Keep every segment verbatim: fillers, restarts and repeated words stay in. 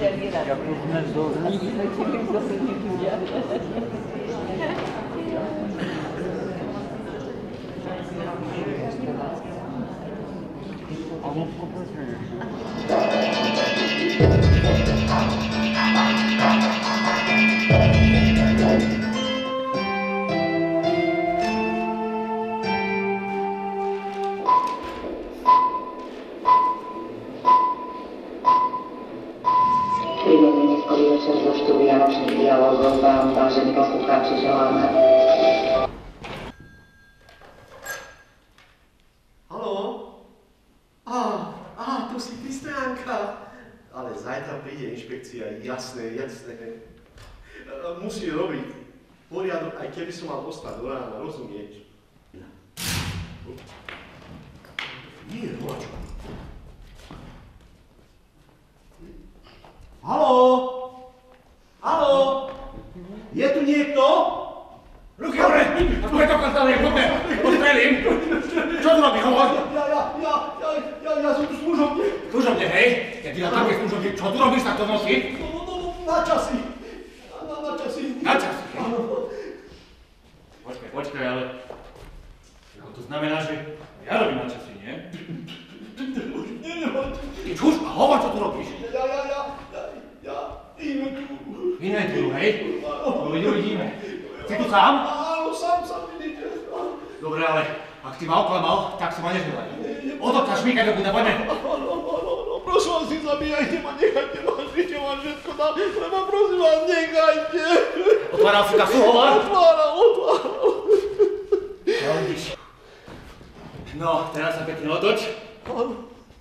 Jako sme zorní. A on poprosuje. Príjemný neskorý večer zo štúdia Nočných dialógov vám, vážení poslucháči, želáme. Haló? Á, á, tu si ty, Stánka. Ale zajtra príde inšpekcia, jasné, jasné. Musí robiť poriadok, aj keby som mal ostať do rána, rozumieš? Nie, Ročo. Haló? Haló? Je tu niekto? Ruky hore! Bude to konstatovať, poďme! Postrelím! Čo tu robí, hovor? Ja, ja, ja, ja, ja, ja som tu služobne. Služobne, hej? Keď ty na také služobne, čo tu robíš takto nosí? No, no, no, na časy. Na, na časy. Na časy? Áno. Počkaj, počkaj, ale... No to znamená, že ja robím na časy, nie? Ty čuš a hovor, čo tu robíš? Ja, ja, ja, ja, ja, inventuru. Inventuru, hej? No uvidíme. Si tu sám? Áno, sám, sám, vidíte. Dobre, ale ak si ma oklamal, tak si ma neželaj. Otočka šmíkať do kuda, poďme. Prosím vás, nezabíjajte ma, nechajte ma, žite ma všetko dám, lebo prosím vás, nechajte. Otváral si kasu, hovor? Otváral, otváral. No, vidíš. No, teraz sa pekne otoč. Áno.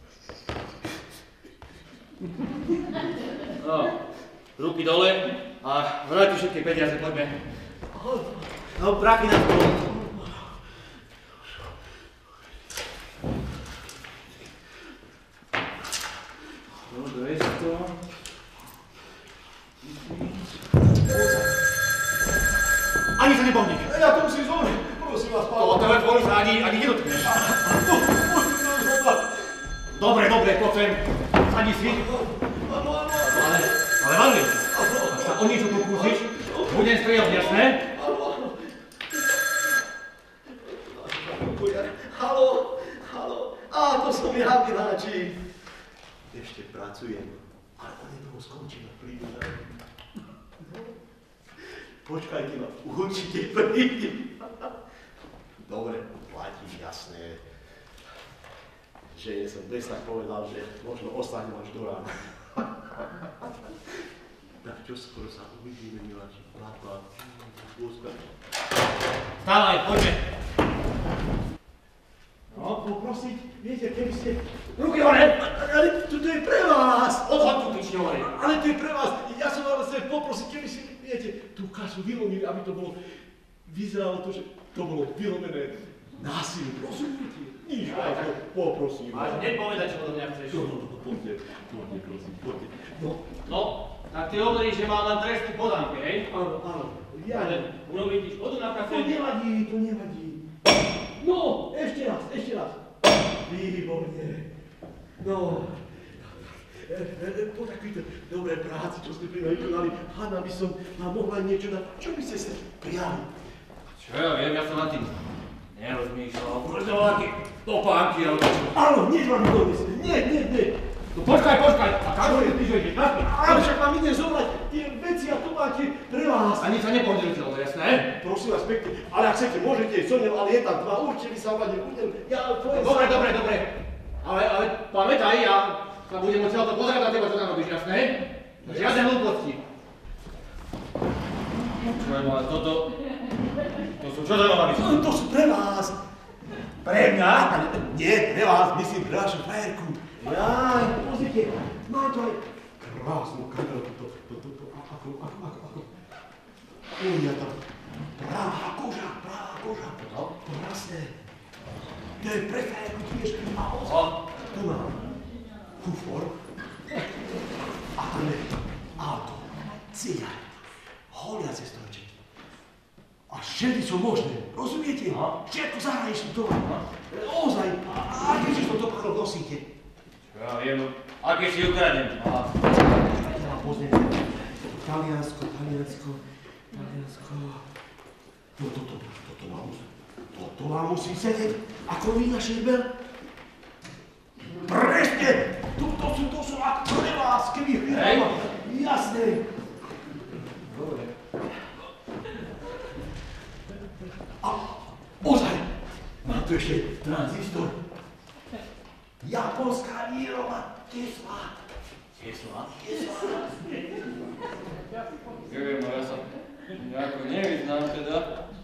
No, ruky dole a vráti všetky peniaze, poďme. No, prachy na stôl. No, dvesto. Ani sa nepohni. Ja to musím zomrieť, prosím vás, pán. To telefónu sa ani, ani nedotkneš. To musím zomrieť. Dobre, dobre, poď sem. Sadni si. Áno, áno, áno. Ale, ale Valvin, ak sa o niečo pokúsiš, budem strieľať, jasné? Haló, haló, á, to som ja, miláčik. Ešte pracujem, ale onedlho skončím a prídu na Počkajte ma, určite príde. Dobre, platíš, jasné. Žene som dnes tak povedal, že možno ostanem až do rána. Tak čo skoro sa uvidíme, miláčik, plát, plát. Stávaj, poďme. No, poprosiť, viete, keby ste... Ruky hore! Ale to je pre vás! Odhod tu, pične hore! Ale to je pre vás! Ja som vás chcel poprosiť, keby si, viete, tú kasu vylomili, aby to bolo... Vyzeralo to, že to bolo vylomené násilie. Rozumiete? Nič, ale poprosím. Máš hneď povedať, čo odo mňa chceš. No, no, no, poďte, poďte, prosím, poďte. No, no, tak ty hovoríš, že mám len trestnú podánke, hej? áno, áno. Ja... Ale urobiť ti škodu na To kafe? nevadí, to nevadí. No, ešte raz, ešte raz. Výborne. No, e, e, po takejto dobrej práci, čo ste pri mňa vykonali, Hanna by som vám mohla niečo dať. Čo by ste sa prijali? Čo ja viem, ja som na tým nerozmýšľal. Prečo topánky alebo čo? Áno, nič vám nedonesť. Nie, nie, nie. No počkaj, počkaj, a kam je ty, že ideš na tým? Ale však vám ide zobrať tie veci a to máte pre vás. Ani sa nepodržilo, jasné? Prosím vás pekne, ale ak chcete, môžete, Sonia, ale je tam dva, určite sa vám nebudem. Ja, to je... Dobre, dobre, dobre. Ale, ale pamätaj, ja sa budem odtiaľ to pozerať na teba, čo tam robíš, jasné? Žiadne hlúposti. Počujem, ale toto... To sú čo za novami? To sú pre vás. Pre mňa? Nie, pre vás, myslím, pre vašu frajerku. Jaj, pozrite, má to aj krásnu kabelku, to, to, to, to, ako, ako, ako, ako. Unia tam, práva koža, práva koža, to krásne. To je pre frajerku tiež, a ozva, tu mám kufor, a tam je auto, cigaret, holiace strojčeky. A všetky sú možné, rozumiete? Všetko zahraničný tovar. Ozaj, a aké čisto tovarov nosíte? Ja viem, aké si ukradnem. pozrieme. Taliansko, Taliansko, Taliansko. No toto, toto vám musí, toto vám musí sedieť ako vína šerbel. Presne! Toto sú, to sú ako pre vás, keby chvíľa. Jasné. Dobre. A ozaj, mám tu ešte tranzistor. Japonská výroba Tesla. Tesla? Tesla. Neviem, ale ja sa nejako nevyznám teda.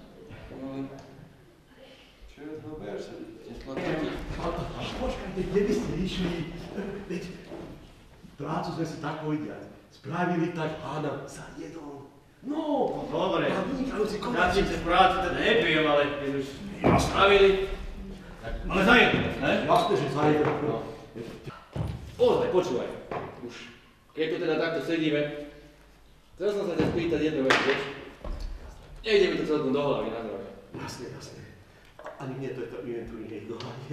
Čo je to ber sa? Tesla taký? A počkajte, kde by ste išli? Veď prácu sme si tak povediať spravili, tak hádam za jednou. No, Dobre. a vynikajúci Ja komerčný. síce prácu teda nepijem, ale keď už ma spravili, tak ale za jedno, ne? Jasné, že za jednou. No. Ozaj, počúvaj. Už keď tu teda takto sedíme, chcel som sa ťa spýtať jednu vec, vieš? Nejde mi to celkom do hlavy, na zdravie. Jasné, jasné. Ani mne to, to inventúry nejde do hlavy.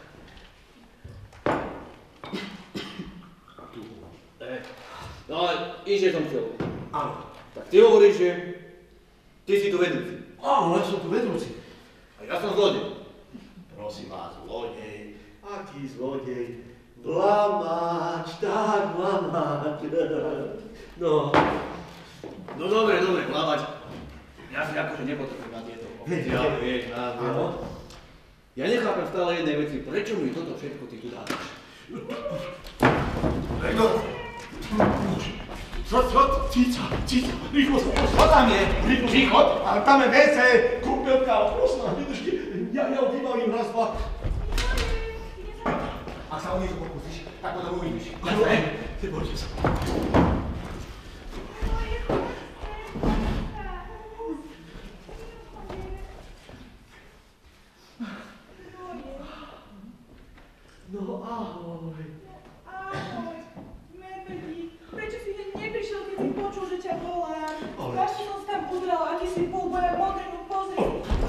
Tu. Eh, No ale inšie som chcel. Áno. Tak ty hovoríš, že ty si tu vedúci. Áno, ja som tu vedúci. A ja som zlodej. Prosím vás, zlodej. Aký zlodej? Blamáč, tak blamáč. No. No dobre, dobre, klamať. Ja si akože nepotrebujem na tieto oficiály, vieš, na Áno. Ja nechápem stále jednej veci, prečo mi toto všetko ty tu dávaš? No. Čo, čo, cica, cica, rýchlo sa, čo tam je? Rýchlo, rýchlo, ale tam je vé cé, kúpelka, prosím vás, vydržte, ja, ja ho vybavím raz, dva. Ak sa o niečo pokúsiš, tak potom uvidíš. Jasné? Nebojte sa. No ahoj. Ahoj, medvedík. Prečo si hneď neprišiel, keď si počul, že ťa volám? Ale- Strašne som si tam pozrela, aký si bol, boja modrý, no pozri.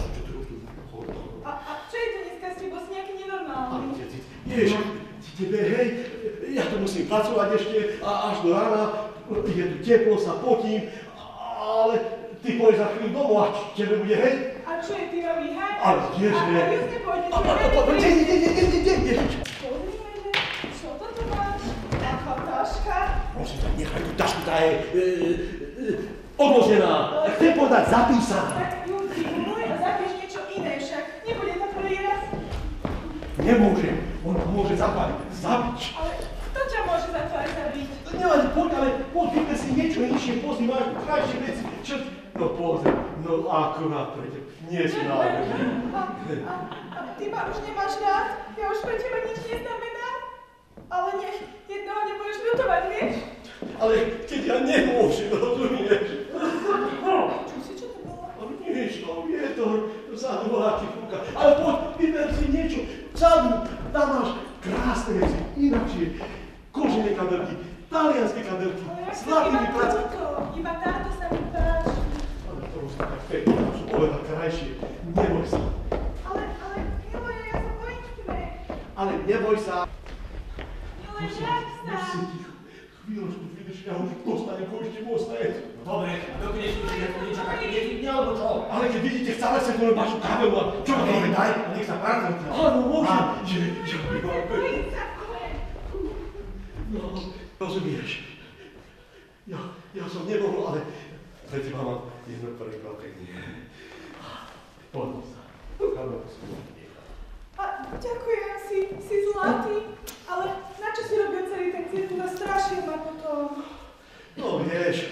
A, a čo je to dneska s tebou? Si nejaký nenormálny. Vieš, ti tebe, hej, ja tu musím pracovať ešte a až do rána, je tu teplo, sa potím, ale ty pôjdeš za chvíľu domov a tebe bude, hej? A čo je, ty ma vyháňaš? Ale kdeže? A, a just nepôjdeš, A, a, a, a, čo kde, kde, kde, kde, kde, kde? Pozri, medveď, čo to tu máš? Aká taška? Prosím ťa, nechaj tú tašku, tá je e, e, odložená. Chcem povedať zapísaná. Tak ju vyhumuj a zapíš niečo iné, však nebude to prvý raz. Nemôže, on môže zapáliť, zabiť. Ale kto ťa môže za to aj zabiť? Nevadí, poď, ale poď, vyber si niečo inšie, pozri, máš tu krajšie veci, čo... No pozri, no akurát pre teba, nie si nádherný. A, a, a ty ma už nemáš rád? Ja už pre teba nič neznamenám? Ale nech jednoho nebudeš ľutovať, vieš? Ale keď ja nemôžem, rozumieš? Čo si, čo to bolo? Ale nič, no vietor, vzadu voláky fúka, ale poď, vyber si niečo, vzadu, tam máš krásne veci, inakšie, kožené kabelky, talianské kabelky, Ale ja s chcem iba zlatými placami. toto, iba táto sa mi páči. Ale to už tak pekne, to sú oveľa krajšie, neboj sa. Ale, ale, Miloje, ja sa bojím tebe. Ale neboj sa. Miloje, žať sa. Musí si ticho. Chvíľočku, vydrž, ja už dostanem konečne môj stajec. Dobre, dokedy si už nejakú niečo také nevydne, alebo čo? Ale keď vidíte, chcela sa tu vašu kabelu a čo to dobre, daj, nech sa práca. Áno, môžem. Že, že by mal Bojím sa, Miloje. No, rozumieš. Ja, ja som nemohol, ale pre teba mám jedno prekvapenie. Poďme sa. Kabelku si môžem nechať. A ďakujem, si, si zlatý, ale na čo si robil celý ten cirkus a strašil ma potom? No, vieš.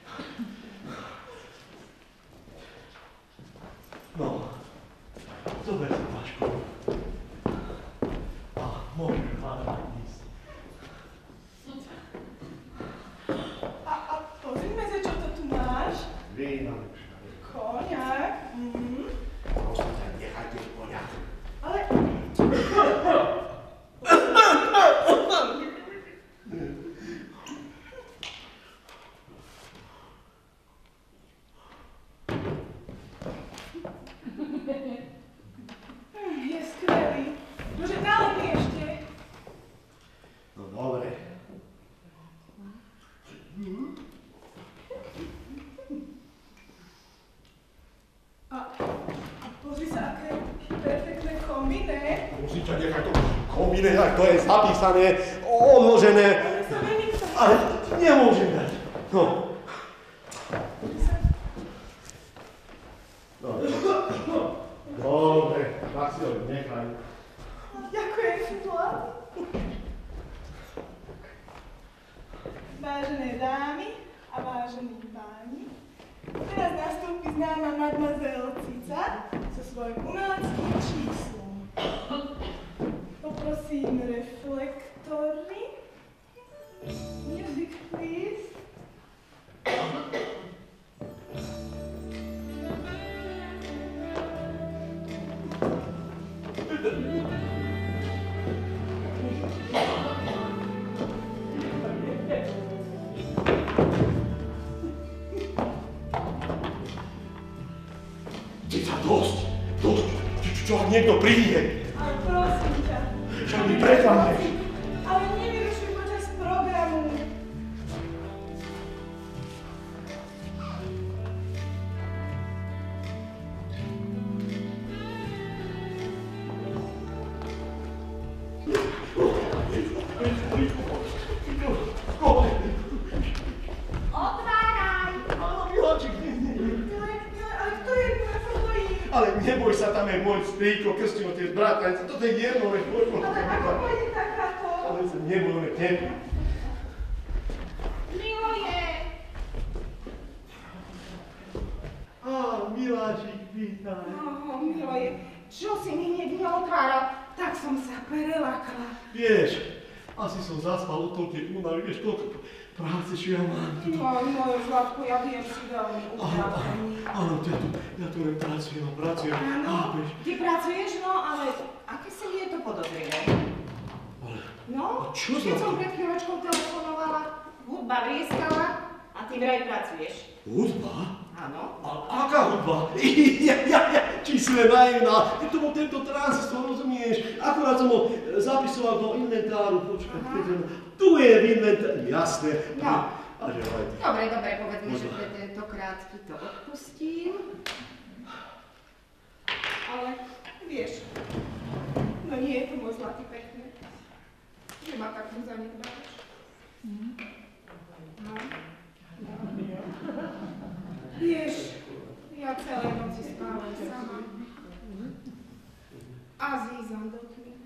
No, zober si tašku. A môžeš hľadať ísť. A, a pozrime sa, čo to tu máš. Vína lepšia. Koniak. Mhm. Prosím ťa, nechajte koňa. Ale... Je skvelý. Bože, nalej mi ešte. No dobre. iné. Musí ťa nechať to kombiné, tak to je zapísané, odložené. Ale sa veľmi to... Ale nemôžem dať. No. No. Dobre, tak si ho nechaj. Ďakujem, Vlad. Vážené dámy a vážení páni, teraz nastúpi známa mademoiselle Cica so svojím umeleckým číslom. Poprosím reflektory. Music, please. Cica, dosť, dosť, čo ak niekto príde? Ale prosím ťa. Čo mi preklamneš? Ale nevyrušuj počas programu. Otváraj! Áno, Miláčik, nie, nie, nie. Ale kto je na fotoji? Ale neboj sa, tam je môj strýko, krstino, tie bratranci, toto je jedno, veď poďme. Ale ako pôjde takáto? Ale sa nebojme, tebe. Miloje! Á, Miláčik, vítaj. Oh, miloje, čo si mi hneď neotváral? Tak som sa prelakla. Vieš, asi som zaspal od toho tie únavy, vieš, koľko práce, čo ja mám. Tu, tu. No, moje Zlatko, ja viem si veľmi Áno, áno, utrapený. áno, ja tu, ja tu len pracujem a pracujem. Áno, Chápeš? ty pracuješ, no, ale aké sa je to podozrivé? Ale, No, A čo keď za som to? pred chvíľočkou telefonovala, hudba vrieskala a ty vraj pracuješ. hudba? Áno. Ale aká hudba? ja, ja, ja, čísle naivná. Ty to bol tento transistor, rozumieš? Akurát som ho zapisoval do inventáru, počkaj. Aha. Tu je v inventáru, jasné. No. A že aj ty. Dobre, dobre, povedzme, že Možno. pre tentokrát ti to odpustím. Ale vieš, no nie je to môj Zlatý pekný, že ma tak zanedbáš. No. Vieš, ja celé noci spávam sama. A zízam do tmy.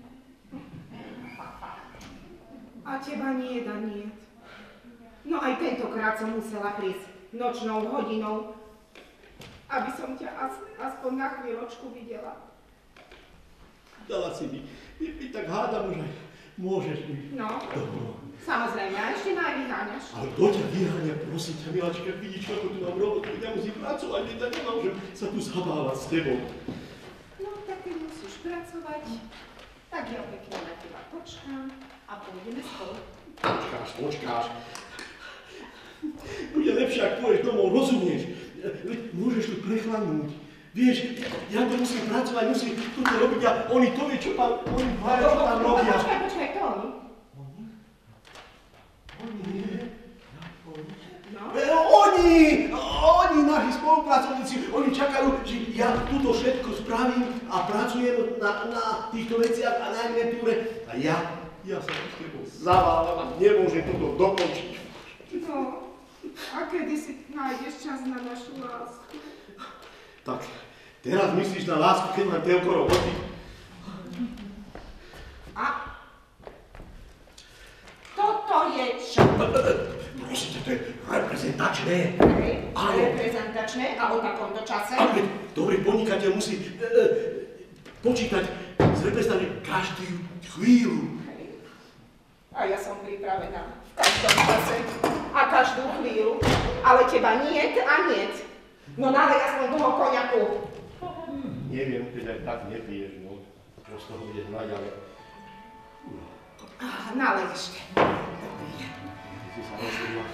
A teba nie da niet. No aj tentokrát som musela prísť nočnou hodinou, Aby som ťa as, aspoň na chvíľočku videla. Dala si mi, my, my tak hádam už aj môžeš mi. no, Dobro. samozrejme, a ešte ma aj vyháňaš. Ale kto ťa vyháňa, prosím ťa, Miláčka, vidíš, ako tu mám robotu, ja musím pracovať, veď tak nemôžem sa tu zabávať s tebou. No, tak ty musíš pracovať. Tak ja pekne na teba počkám a pôjdeme spolu. Počkáš, počkáš. Bude lepšie, ak pôjdeš domov, rozumieš? Veď môžeš tu prechladnúť. Vieš, ja to musím pracovať, musím toto robiť a oni to vie, čo tam, oni dvaja, čo tam No, robia. počkaj, počkaj, kto oni? Oni? Oni nie. No. E, Oni! Oni, naši spolupracovníci, oni čakajú, že ja túto všetko spravím a pracujem na, na týchto veciach a na inventúre. A ja, ja sa s tebou zaválam a nemôžem toto dokončiť. No, a kedy si nájdeš čas na našu lásku? Tak, teraz myslíš na lásku, keď mám toľko roboty? A toto je čo? Prosím ťa, to je reprezentačné. Hej, Áno. reprezentačné a o takomto čase? Ale dobrý podnikateľ musí e, e, počítať s reprezentačným každú chvíľu. Hej. A ja som pripravená v každom čase a každú chvíľu, ale teba niet a niet. No nalej aspoň toho koňaku. Neviem, keď aj tak nepiješ, no. Čo z toho budeš mať, ale... Ah, nalej ešte. Ty si sa rozhodla.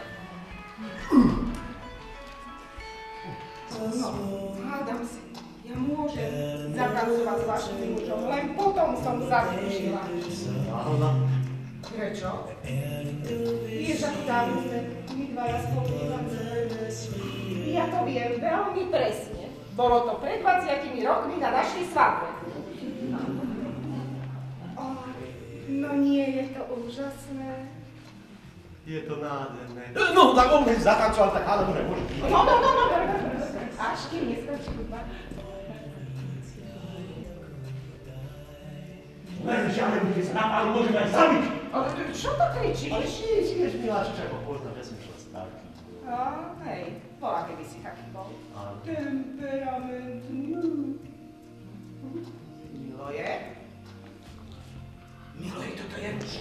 No, hádam si, ja môžem zatancovať s vašim mužom, len potom som zaslúžila. Náhoda. Prečo? Vieš, ako dávno sme my dvaja spolu tancovali? Ja to viem veľmi presne. Bolo to pred dvadsiatimi rokmi na našej svadbe. No nie je to úžasné. Je to nádherné. No, tak on keď zatancoval, tak ale môže, môže. No, no, no, no, až kým neskončí hudba. Len žiaden, keď sa napáli, môžeme aj zabiť. Ale čo to kričíš? Ale šíš, vieš, miláček, ako poznám, ja som šla stávky. No, hej, bola keby si taký bol. Temperamentný. Miloje? Miloje, toto je ruš.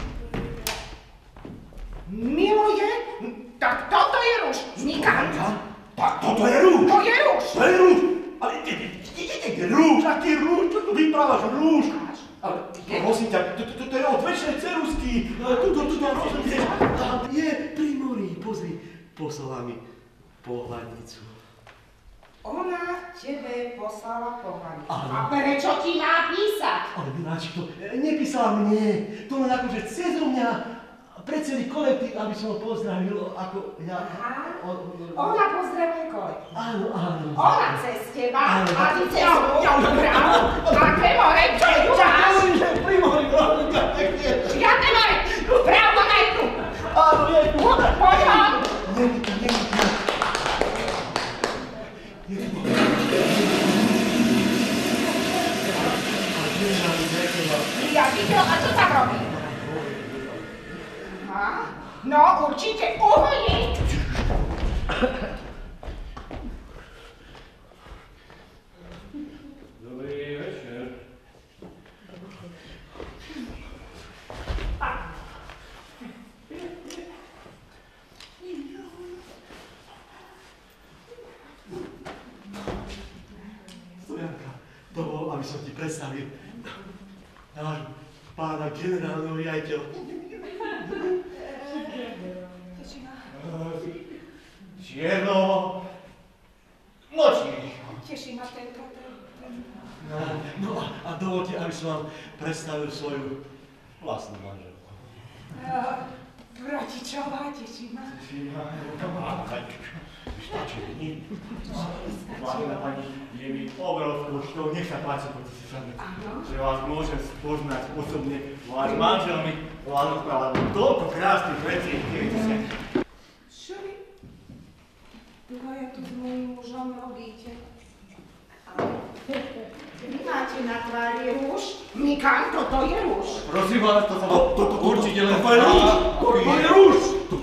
Miloje? Tak toto je ruš. Nikam. Tak toto je rúž. To je ruš. To je rúž. Ale ty, ty, ty, ty, ty, rúž, aký rúž, čo tu vyprávaš, rúž? Ale prosím ťa, to je od večnej ceruzky. Tuto, tuto, rozumiem. Tam je pri mori, pozri, poslala mi pohľadnicu. Ona tebe poslala pohľadnicu. Áno. A prečo ti má písať? Ale Miláčik, to nepísala mne, to len akože cez mňa, pre celý kolektív, aby som ho pozdravil, ako ja... Aha, o- o- ona pozdravuje kolektív. Áno, áno. Ona cez teba Áno. a ty cez ňu. Bravo. Aké more, čo ju máš? Pri mori, prosím ťa, pekne. Žiadne more. Pravdo najku. Áno, je tu. Poď von. Není to, není to. Je tu. A generálny direktor. Ja videl, a čo tam robí? Aha. No, určite uhlí. Dobrý večer. Stojanka, dovol, aby som ti predstavil nášho pána generálneho riaditeľa. Čierno, nočný. Teší ma tento, ten... No, no a, a dovolte, aby som vám predstavil svoju vlastnú manželku. Rodičová, teší ma. Stačí, vážená pani, je mi obrovskou čtou, nech sa páči, poďte si sadnúť, že vás môžem spoznať osobne. Váš manžel mi rozprával toľko krásnych vecí, neviem sa. Čo vy dvaja tu s mojím mužom robíte? Vy máte na tvári rúž? Mikán, toto je rúž. Prosím vás, to sa vám určite len To je rúž! To je rúž!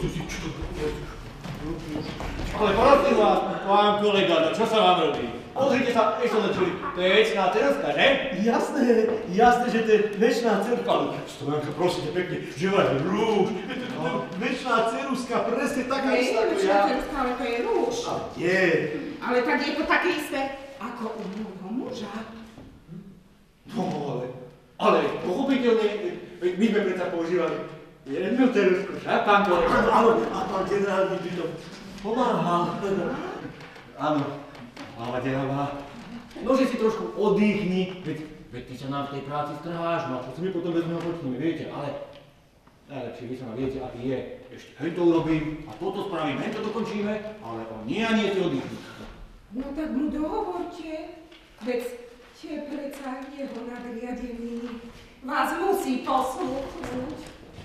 Ale prosím vás, pán kolega, no čo sa vám robí? Pozrite sa, ešte to čuli, to je večná ceruzka, že? Jasné, jasné, že to je večná ceruzka, ale Stojanka, prosím ťa pekne, že vraj rúž, večná ceruzka, presne taká Hej, istá ako večná ja. ceruzka, ale to je rúž. Je. Ale tak je to také isté, ako u môjho muža. No, ale, ale pochopiteľne, veď my sme predsa používali jednu ceruzku, však, pán kolega? Áno, áno, a pán generálny by to pomáhal. Áno, ale generálna, nože si trošku oddychni, veď, veď ty sa nám v tej práci stráš, no a to si my potom vezmeme počneme, viete, ale najlepšie vy sa ma viete, aký je. Ešte hej to urobím a toto spravím, hej to dokončíme, ale on nie a nie si oddychni. No tak mu dohovorte, veď tie predsa jeho nadriadený vás musí poslúchnuť.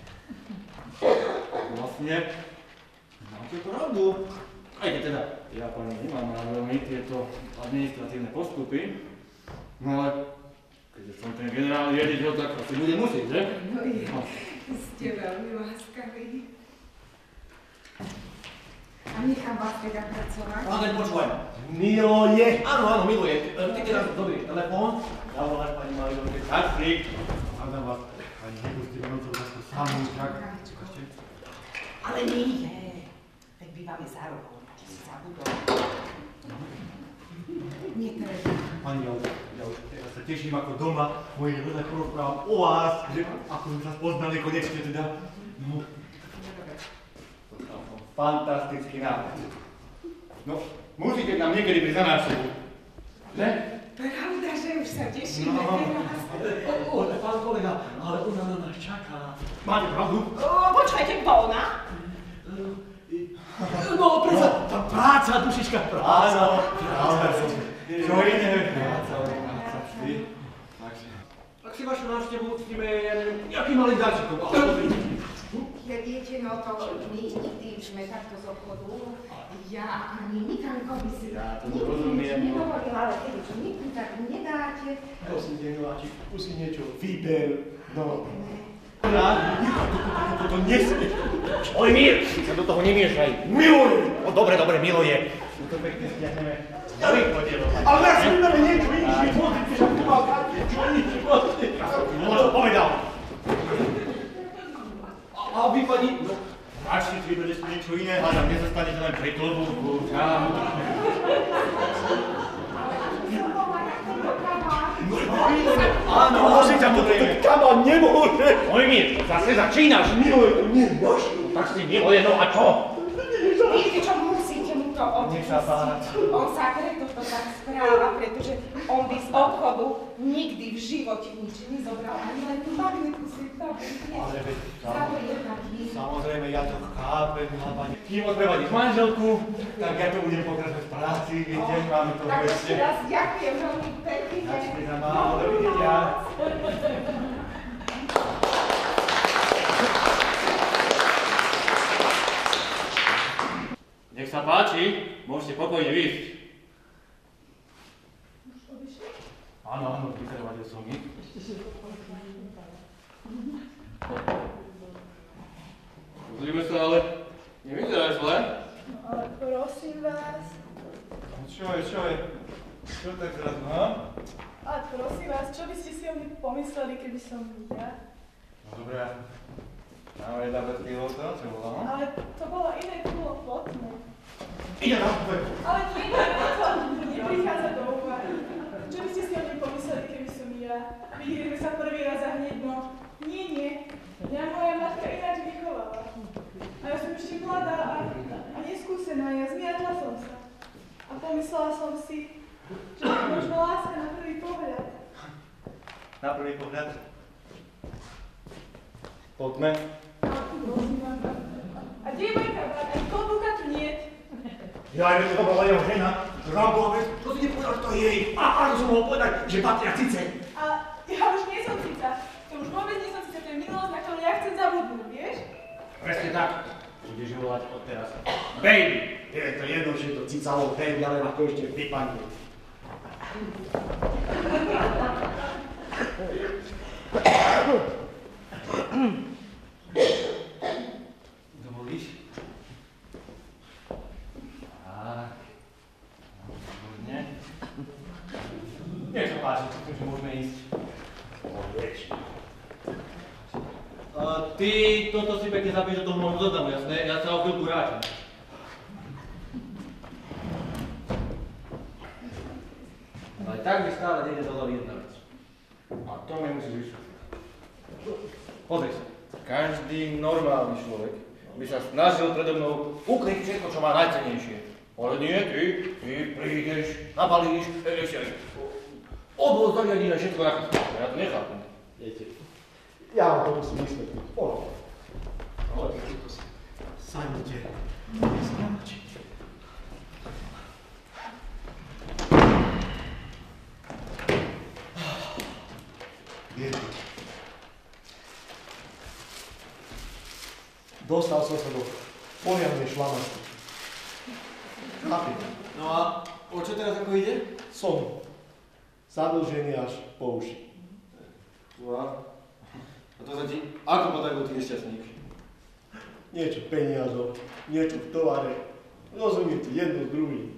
Vlastne, máte pravdu. Aj keď teda, ja pani nemám na veľmi tieto administratívne postupy, no ale keďže som ten generálny riaditeľ, tak asi bude musieť, že? No je, ste veľmi láskaví. A nechám vás teda pracovať. Ale počúvaj. Milo je. Áno, áno, miluje. Ty teraz dobrý telefón. Zavoláš pani Mariolke taxík. A dám vás. Pani, nepustíme nocou takú samú, tak? Ale nie, veď bývame za rohom, že si zabudol. Netreba. Pani, ja už, ja už teraz sa teším ako doma, moje ľudia porozprávam o vás, že ako sme sa spoznali konečne teda. No. Fantastický nápad. No, musíte nám niekedy prísť na návštevu. Že? Pravda, že už sa tešíme No. teraz. O, o, pán kolega, ale ona na nás čaká. Máte pravdu? O, počkajte, Bona. No, prečo? Tá práca, dušička, práca. Áno, práca. Čo ide? Práca, práca, vždy. Tak si vašu návštevu uctíme, ja neviem, jakým takým malým darčekom. Ja viete, no to my nikdy sme takto z obchodu. Ja ani Mikanko by si Ja to nikdy rozumiem, nič no. nehovorila, ale keď už nikdy tak nedáte. Prosím ťa, miláčik, skúsi niečo. Výber, no. Ne. Toto nesmieš. Mojmír, sa do toho nemiešaj. Miluje. No dobre, dobre, miluje. No to pekne stiahneme. Ďalej podielo. Ale ja si vybere niečo inšie. Pozrite, že tu mal kartie, čo niečo vlastne. No to povedal. A vy, pani? No. Radšej si vyberieš niečo iné, hádam, nezostane sa len pri klobúku. Čau. Áno, môže ťa to, kabán nemôže. Mojmír, zase začínaš. Miluje to, nie, máš. Tak si miluje, no a čo? Viete čo, musíte mu to Nech sa odpustiť. On sa preto to tak správa, pretože on by z obchodu nikdy v živote nič nezobral. Ani len tú magnetku si Ale veď, za to je taký. samozrejme, ja to chápem, ale pani. Kým odprevadíš manželku, tak ja to budem pokračovať v práci, viete, máme to Tak ešte. ešte raz ďakujem veľmi pekne. Načkej za málo, dovidenia. Nech sa páči, môžete pokojne výjsť. Už odišli? Áno, áno, vyzerávate som ich. Pozrime sa, ale nevyzeráš zle. No ale prosím vás. Čo je, čo je? Čo tak zrazu, ha? Ale prosím vás, čo by ste si o mne pomysleli, keby som ja? No dobré. Máme jedna bez pilota, čo bola, no? Ale to bolo iné, to bolo plotné. Ide na tvoje. Ale nie, nie, to neprichádza do úvahy. Čo by ste si o mne pomysleli, keby som ja? Videli sme sa prvý raz a hneď, no. Nie, nie. Mňa moja matka ináč vychovala. A ja som ešte mladá a, a neskúsená, ja zmiatla som sa. A pomyslela som si, že to je možno láska na prvý pohľad. Na prvý pohľad. Poďme. A prosím vás. A kde je môj kabát? Ani klobúka tu niet. Ja aj to bola jeho žena. Rabove, to si nepovedal, že to je jej. A áno, som mohol povedať, že patria cice. A ja už nie som cica. To už vôbec nie som cica, to je minulosť, na ktorú ja chcem zabudnúť, vieš? Presne tak. Budeš volať od teraz. Baby! Je to jedno, že je to cicalo baby, ale ako ešte vypadne. Dovolíš? Á, no, výborne. Nech sa páči, že môžeme ísť. A ty toto si pekne zapíš do toho môjho zoznamu, jasné? Ja sa o chvíľku vrátim. Ale tak mi stále nejde do hlavy jedna vec. A to mi musíš vysvetliť. Pozri sa. Každý normálny človek by sa snažil predo mnou ukryť všetko, čo má najcennejšie. Ale nie, ty, ty prídeš, nabalíš, ešte aj odvoz zariadí na všetko, ako chceš. Ja to nechápem. Viete, ja vám to musím vysvetliť. Poď. Poď, to si sadnite. Neskáči. Viete, dostal som sa do poriadnej šlamačky. Chápete? No a o čo teraz ako ide? Som zadlžený až po uši. A to sa ti ako podarilo, ty nešťastník? Niečo peniazov, niečo v tovare. Rozumiete, jedno s druhým.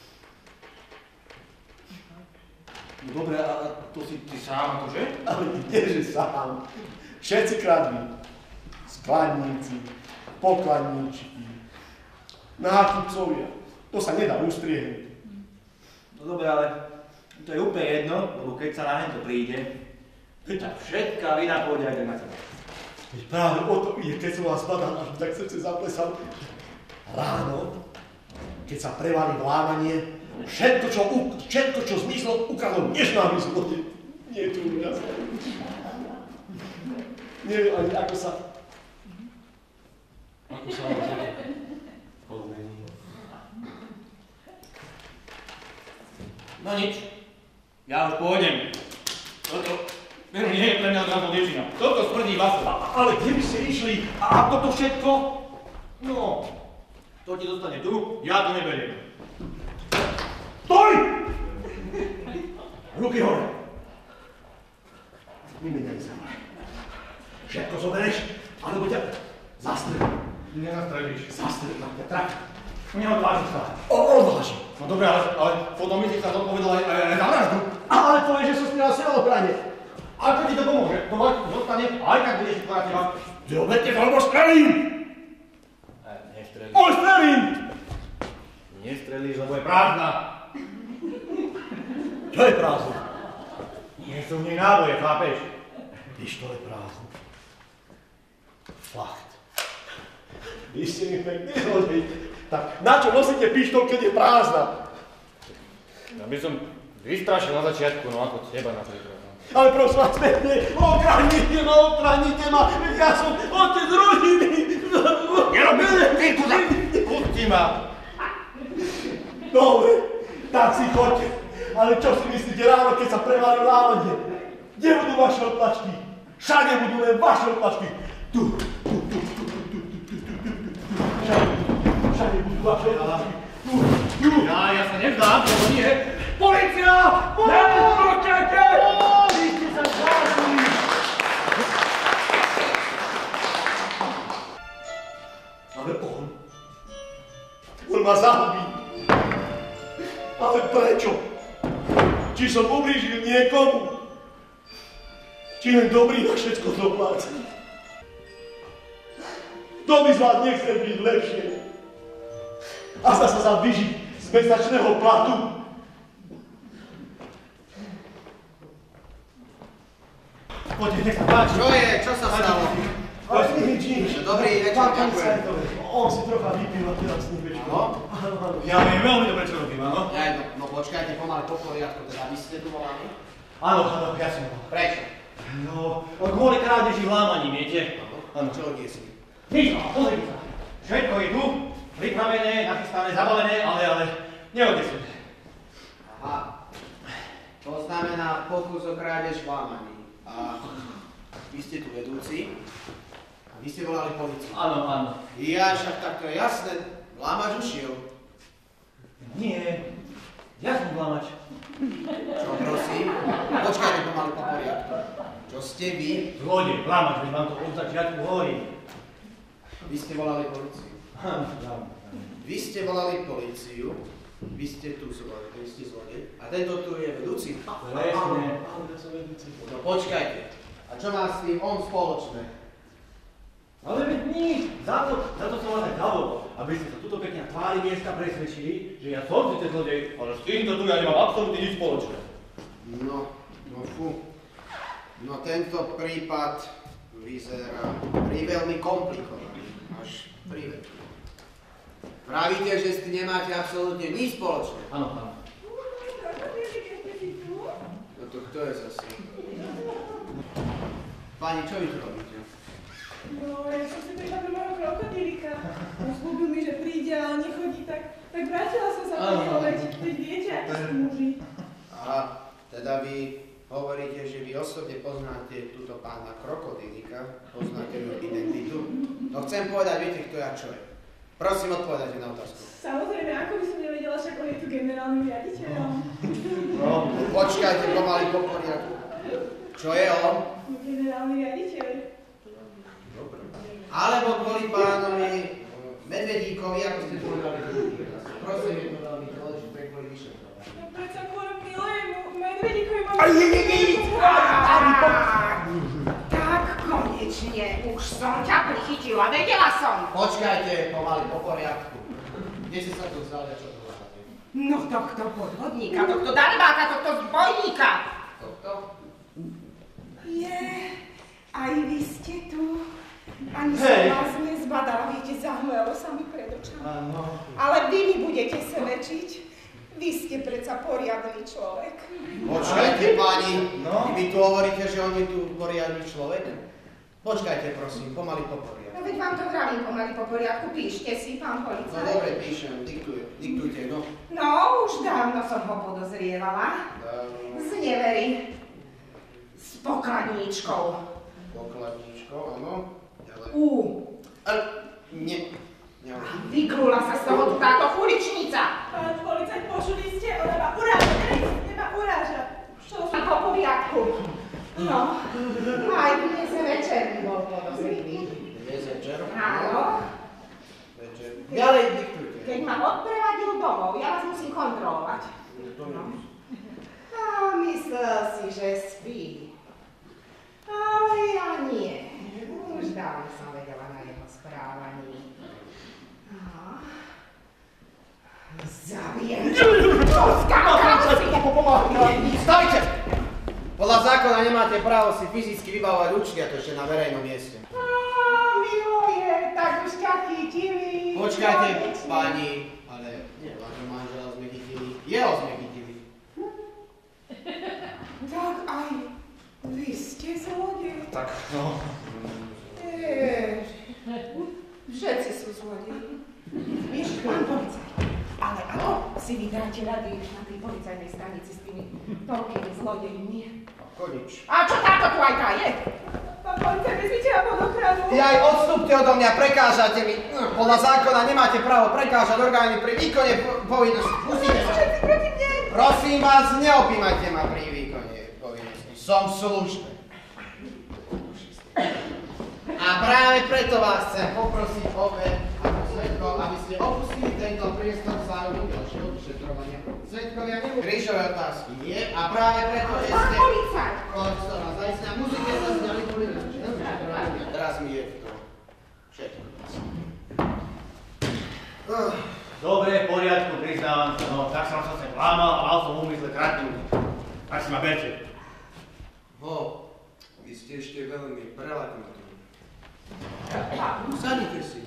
No dobré, a to si ty sám, akože? Ale kdeže sám. Všetci kradli. Skladníci, pokladníčky, nákupcovia. To sa nedá ustriehnúť. No dobre, ale to je úplne jedno, lebo keď sa na hento príde, tak všetká vina pôjde aj tak na teba. Veď práve o to ide, keď som vás badal, až tak srdce zaplesal. Ráno, keď sa prevalí vlámanie, všetko, čo, všetko, čo zmizlo, ukázalo nežná zlote. Nie je tu úžasné. Neviem ani, ako sa... Ako sa vám odmení. No nič, ja už pôjdem. Toto Veru nie je pre mňa zrazu dievčina. Toto smrdí vaso. Ale kde by ste išli? A toto všetko? No, to ti zostane tu, ja to neberiem. Stoj! Ruky hore. Vymeniaj sa. Všetko zoberieš, alebo ťa zastrelím. Nezastrelíš. Zastrelím na ťa, tak. Neodvážiš sa. O, odvážim. No dobre, ale, ale potom by si sa zodpovedal aj, aj, aj za vraždu. Ale povieš, že som strieľal selobrane. Ako ti to pomôže? To mať zostane, aj tak budeš tvoja teba. Ty obete to, lebo strelím! Nestrelíš. Oj, strelím! Nestrelíš, lebo je prázdna. Čo je prázdno? Nie sú v nej náboje, chápeš? Pištol je prázdno. Fakt. Vy ste mi pekný zlodej. Tak na čo nosíte pištol, keď je prázdna? Ja by som vystrašil na začiatku, no ako teba napríklad. No. Ale prosím vás pekne, ochránite ma, ochránite ma, ja som otec rodiny. Nerobil, ty kuda, pusti ma. Dobre, tak si choďte. Ale čo si myslíte ráno, keď sa prevalí lávanie? Kde budú vaše otlačky? Všade budú len vaše otlačky. Tu, tu, tu, tu, tu, tu, tu, tu, tu, tu, tu. Všade, všade budú vaše otlačky. Tu, tu. Ja, ja sa nevzdám, lebo nie. Polícia! Počkajte! Vy ste sa zvážili! Ale on... On ma zahubí. Ale prečo? Či som ublížil niekomu? Či len dobrý na všetko dopláca? Kto by z vás nechce byť lepšie? A sa sa vyžiť z mesačného platu? Poďte, nech sa páči. Čo je? Čo sa stalo? Ale nič, nič. Dobrý večer, Pán ďakujem. policajt, on si trocha vypil a teraz nechvečko. Áno? Áno, áno. Ja viem veľmi dobre, čo robím, áno? Ja, no, no počkajte, pomaly po poriadku, teda vy ste tu volali? Áno, áno, ja som bol. Prečo? No, kvôli krádeži vlámaní, viete? Áno. Čo odniesli? Nič, no, pozrite sa. Všetko je tu, pripravené, nachystané, zabalené, ale, ale neodnesli. Aha. To znamená pokus o krádež vlámaní. A vy ste tu vedúci a vy ste volali políciu. Áno, áno. Ja však tak to je jasné, vlámač ušiel. Nie, ja som vlámač. Čo prosím? Počkajte pomaly po poriadku. Čo ste vy? Zlodej, vlámač, veď vám to od začiatku hovorím. Vy ste volali políciu. Áno, áno. Vy ste volali políciu, vy ste tu zvolali, vy ste zlodej. A tento tu je vedúci? Presne. Áno, ja som vedúci. No počkajte. A čo má s tým on spoločné? Ale veď nič, za to, za to som vás aj zavolal, aby ste sa tuto pekne tvári miesta presvedčili, že ja som síce zlodej, ale s týmto tu ja nemám absolútne nič spoločné. No, no fú. No tento prípad vyzerá pri veľmi komplikovaný, až príveď. Pravíte, že s tým nemáte absolútne nič spoločné. Áno, áno. No to kto je zase? Pani, čo vy tu robíte? No, ja som si prišla do môjho krokodílika. On slúbil mi, že príde, ale nechodí, tak, tak vrátila som sa po neho, veď, veď viete, akí sú muži. Aha, teda vy hovoríte, že vy osobne poznáte túto pána krokodílika, poznáte jeho identitu. No chcem povedať, viete, kto ja čo je. Prosím, odpovedajte na otázku. Samozrejme, ako by som nevedela, však on je tu generálnym riaditeľom. No, počkajte pomaly po poriadku. Čo je on? Generálny riaditeľ. Alebo kvôli pánovi Medvedíkovi, ako ste povedali. Prosím, je to veľmi dôležité kvôli vyšetrovaniu. No predsa kvôli milému Medvedíkovi mám... Aj, aj, aj, tak konečne, už som ťa prichytila, vedela som. Počkajte pomaly po poriadku. Kde ste sa tu vzali a čo tu hľadáte? No tohto podvodníka, tohto darebáka, tohto zbojníka. Tohto? Je, aj vy ste tu. Ani som Hej. vás nezbadala, viete, zahmlelo sa mi pred očami. Áno. Ale vy mi budete svedčiť. Vy ste predsa poriadny človek. Počkajte, pani. No? Vy tu hovoríte, že on je tu poriadny človek? Počkajte, prosím, pomaly po poriadku. No veď vám to vravím pomaly po poriadku, píšte si, pán No policajt. dobre, píšem, diktuj, diktujte, no. No, už dávno som ho podozrievala. Um, Z nevery. Z S pokladníčkou. Pokladníčkou, áno. Ďalej. U. Ale nie. Nehovorím. Vyklula sa z toho táto uličnica. Pán policajt, počuli ste? Ona ma uráža, ne ma uráža. Čo Ako v poriadku. No, aj dnes večer by bol podozrivý. Dnes večer? Áno. Večer. Ďalej diktujte. Keď ma odprevadil domov, ja vás musím kontrolovať. No. A myslel si, že spí. Ale ja nie. Už dávno som vedela na jeho správaní. No. Zabijem. Stajte! Podľa zákona nemáte právo si fyzicky vybavovať ručky, a to ešte na verejnom mieste. Á, miluje, tak už ťa chytili. Počkajte, pani, ale nie, vášho manžela sme chytili, jeho sme chytili. Tak aj vy ste zlodej. Tak, no. Jež, všetci sú zlodeji. Vieš, pán policajt, ale ako si vy dáte rady na tej policajnej stanici s tými toľkými zlodejmi? Ako nič. A čo táto tu aj tá je? Pán policajt, vezmite ma pod ochranu. Aj odstúpte odo mňa, prekážate mi. Podľa zákona nemáte právo prekážať orgány pri výkone po- povinnosti. Pustite ma. Všetci proti mne. Prosím vás, neopímajte ma pri výkone povinnosti. Som v službe. A práve preto vás chcem poprosiť obe ako svedko, aby ste opustili tento priestor záujmu ďalšieho vyšetrovania. Svedkovia nebudú krížové otázky, nie? A práve preto, že Pán ste... policajt! Profesor, a zaistňa musíte sa zňali povinnosti. Teraz mi je to všetko. Uh. Dobre, v poriadku, priznávam sa, no tak som sa sem lámal a mal som v úmysle kradnúť. Tak si ma berte. Ho, vy ste ešte veľmi prelaknutí. Sadnite si.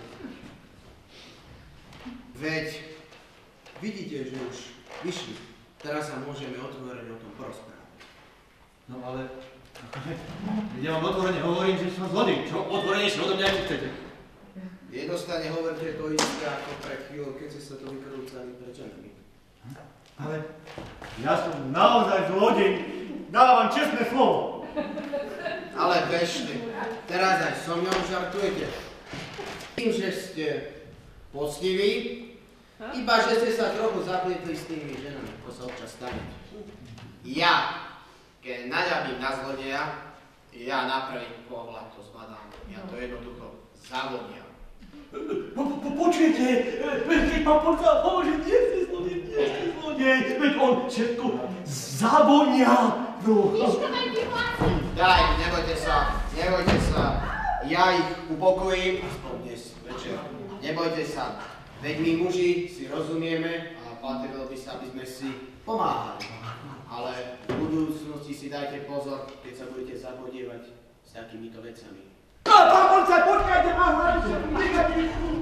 Veď vidíte, že už vyšli. Teraz sa môžeme otvorene o tom porozprávať. No ale... Ja vám otvorene hovorím, že som zlodej. Čo otvorenejšie odo mňa ešte chcete? Jednostane hovorte to isté ako pred chvíľou, keď ste sa to vykrúcali pred členmi. Ale ja som naozaj zlodej. Dávam čestné slovo. Ale bežte, teraz aj so mňou žartujete. Tým, že ste poctiví, iba že ste sa trochu zaplietli s tými ženami, to sa občas stane. Ja, keď naľavím na zlodeja, ja na prvý pohľad to zbadám. Ja to jednoducho zavoniam. Počujete, keď pán policajt hovorí, že nie ste zlodej, nie ste zlodej, veď on všetko zavonia. No. Daj, nebojte sa, nebojte sa. Ja ich upokojím, aspoň dnes večer. Nebojte sa, veď my muži si rozumieme a patrilo by sa, aby sme si pomáhali. Ale v budúcnosti si dajte pozor, keď sa budete zapodievať s takýmito vecami. Pán policajt, počkajte, mám hranice, nechajte.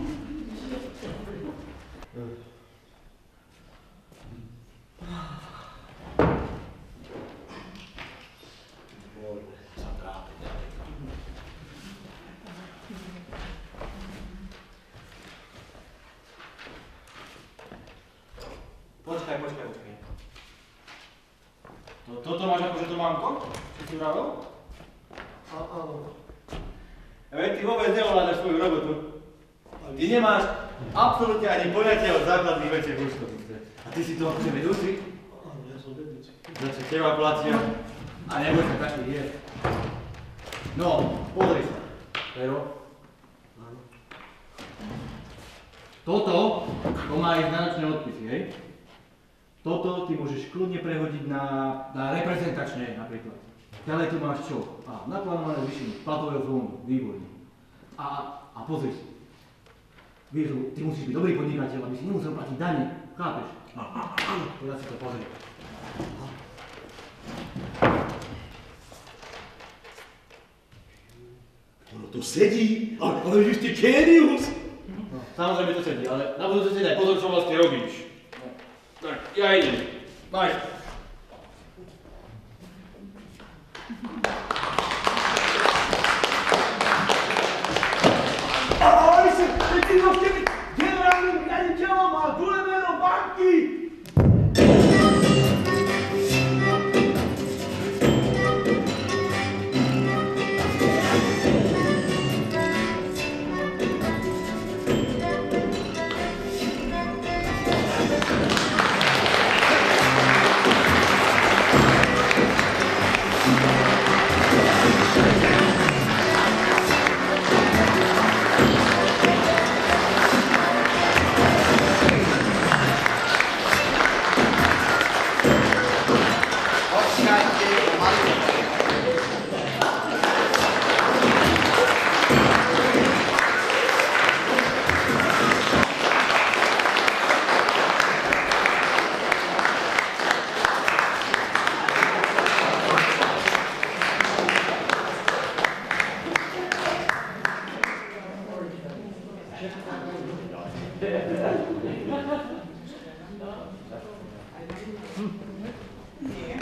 Počkaj, počkaj, počkaj. To, toto máš akože to mámko? Čo si vravel? Áno. Veď ty vôbec neovládaš svoju robotu. Ty nemáš absolútne ani poňatia o základných veciach v účtovnice. A ty si to akože vedúci? Áno, ja som vedúci. Začne teba platia a neboj sa taký je. No, pozri sa. Pero? Áno. Toto, to má ísť na nočné odpisy, hej? Toto ty môžeš kľudne prehodiť na, na reprezentačné napríklad. Ďalej tu máš čo? A naplánované zvýšenie platového fondu, výborne. A, a pozri sa. Vieš, ty musíš byť dobrý podnikateľ, aby si nemusel platiť dane, chápeš? Áno, teraz si to pozri. Ono to sedí, ale, ale vy ste génius. No, samozrejme to sedí, ale na budúce si daj pozor, čo vlastne robíš. No, tak, ja idem. Bye. Ale vy ste, veď ty ho vtedy generálnym riaditeľom a guvernérom banky. Nie.